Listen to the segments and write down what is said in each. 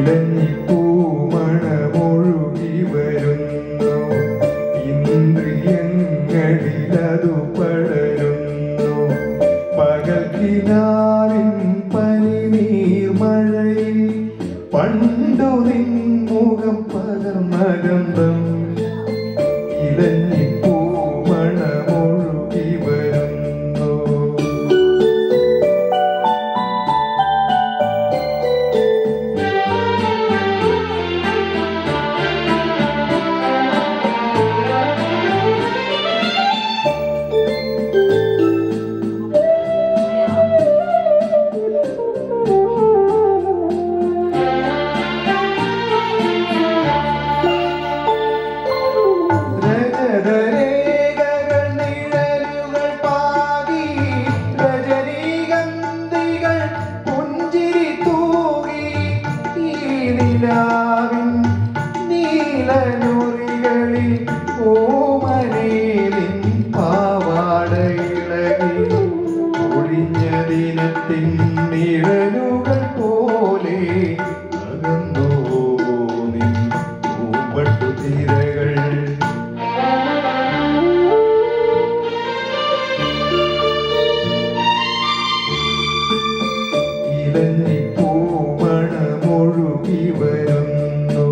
ഇലഞ്ഞിപ്പൂമണമൊഴുകി വരുന്നു, ഇന്ദ്രിയങ്ങളിലതു പടരുന്നു. പകൽക്കിനാവിൻ പനിനീർമഴയിൽ പണ്ടു നിൻമുഖം പകർന്ന ഗന്ധം. ഇലഞ്ഞിപ്പൂമണമൊഴുകി വരുന്നു. നീലനുറികളിൽ ഓമനേലിൻ പാവാടയിളകി ഒഴിഞ്ഞ ദിനത്തിൻ നിഴലുകൾ പോലെ അകന്നോ നിൻ പൂമ്പട്ടുതിരകൾ. ഇലഞ്ഞിപ്പൂമണമൊഴുകി വരുന്നു.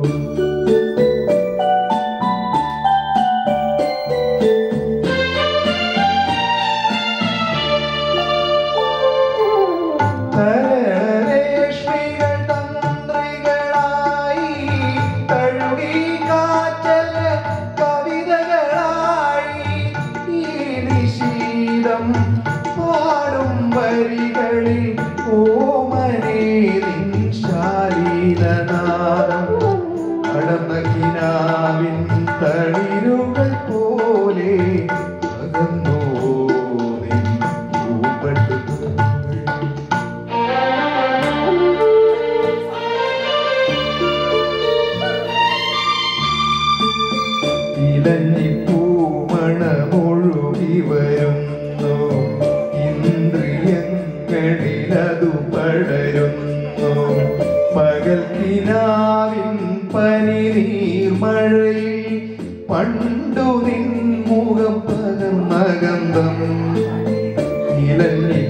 രേഷ്മികൾ തന്ത്രികളായി തഴുകി കാറ്റൽ കവിതകളായി ഈ നിശീതം പാടും വരികളിൽ ഓമനേലിൻ ശാലീനനാദം. അടർന്ന കിനാവിൻ തളിരുകൾ പോലെ അകന്നോ നിൻ പൂമ്പട്ടുതിരകൾ. ഇലഞ്ഞിപ്പൂമണമൊഴുകി വരുന്നു, ഇന്ദ്രിയങ്ങളിലതു പടരുന്നു. പകൽക്കിനാവിൻ പനിനീർമഴയിൽ പണ്ടു നിൻമുഖം പകർന്ന ഗന്ധം. ഇലഞ്ഞി